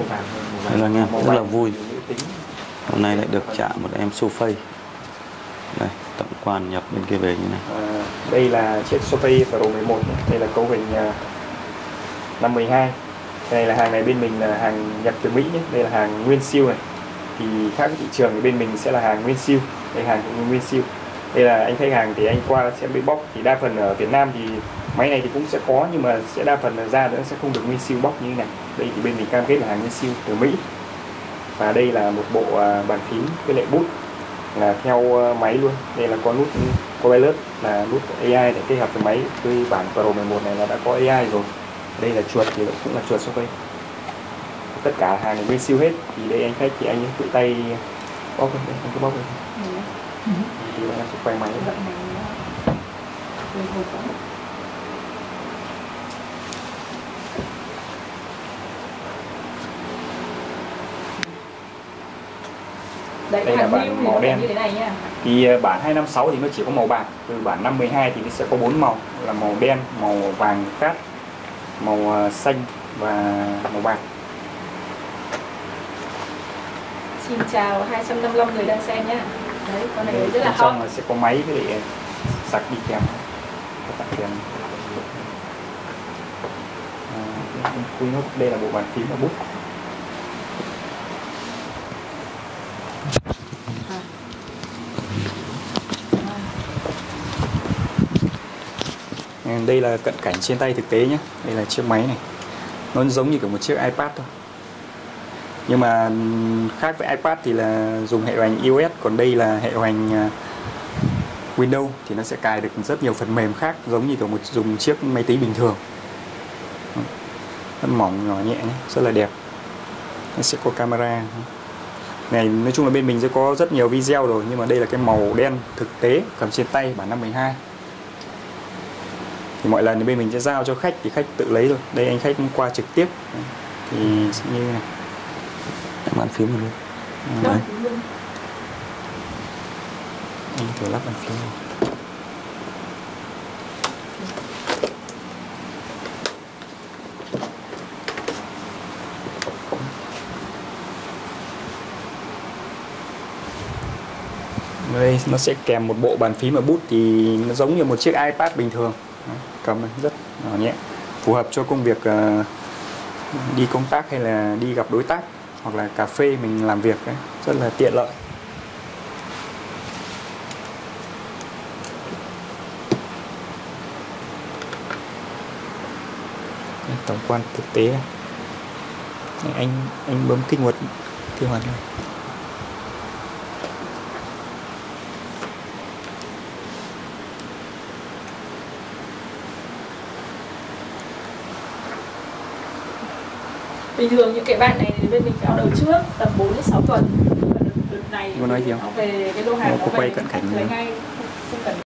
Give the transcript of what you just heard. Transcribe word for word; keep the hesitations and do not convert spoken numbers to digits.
Đây là anh em rất là vui. Hôm nay lại được chạm một em Surface. Đây, tổng quan nhập bên kia về như này. À, đây là chiếc Surface Pro mười một. Đây là cấu hình năm mười hai. Đây là hàng này bên mình là hàng nhập từ Mỹ nhé. Đây là hàng nguyên siêu này. Thì khác với thị trường thì bên mình sẽ là hàng nguyên siêu. Đây hàng cũng nguyên siêu. Đây là anh khách hàng thì anh qua xem big box, thì đa phần ở Việt Nam thì máy này thì cũng sẽ có, nhưng mà sẽ đa phần là ra nữa sẽ không được nguyên siêu box như thế này. Đây thì bên mình cam kết là hàng nguyên siêu từ Mỹ. Và đây là một bộ bàn phím với lại bút là theo máy luôn. Đây là có nút Copilot, là nút a i để kết hợp với máy. Với bản Pro mười một này là đã có a i rồi. Đây là chuột thì cũng là chuột Surface. Tất cả hàng này nguyên siêu hết. Thì đây anh khách thì anh tự tay bóc lên, anh cứ bóc lên. Ừ. Thì em sẽ quay máy. Đấy, đây là bản màu đen. như thế này nha. Thì bản hai năm sáu thì nó chỉ có màu bạc. Từ bản năm mười hai thì nó sẽ có bốn màu, là màu đen, màu vàng cát, màu xanh và màu bạc. Xin chào hai trăm năm mươi lăm người đang xem nhé. Đấy, con này đấy, rất là hot. Trong là sẽ có máy với lại sạc đi kèm. Các kèm. À, đây là bộ bàn phím và bút. Đây là cận cảnh trên tay thực tế nhé. Đây là chiếc máy này. Nó giống như kiểu một chiếc iPad thôi. Nhưng mà khác với iPad thì là dùng hệ điều hành iOS, còn đây là hệ điều hành Windows thì nó sẽ cài được rất nhiều phần mềm khác, giống như kiểu một dùng chiếc máy tính bình thường. Rất mỏng, nhỏ nhẹ nhé, rất là đẹp. Nó sẽ có camera. Này, nói chung là bên mình sẽ có rất nhiều video rồi, nhưng mà đây là cái màu đen thực tế cầm trên tay bản năm mười hai. Thì mọi lần thì bên mình sẽ giao cho khách thì khách tự lấy thôi. Đây anh khách qua trực tiếp thì sẽ như này. Bàn phím luôn. Đấy. Anh thử lắp bàn phím này. Đây nó sẽ kèm một bộ bàn phím và bút, thì nó giống như một chiếc iPad bình thường. Cầm rất nhỏ nhẹ, phù hợp cho công việc uh, đi công tác hay là đi gặp đối tác, hoặc là cà phê mình làm việc ấy, rất là tiện lợi. Tổng quan thực tế này. Anh anh bấm kích hoạt kích hoạt này. Bình thường những cái bạn này thì bên mình phải order trước tầm bốn đến sáu tuần. Đợt này có nói gì không? nó về cái lô hàng nó có quay về cận cảnh lấy ngay, không, không cần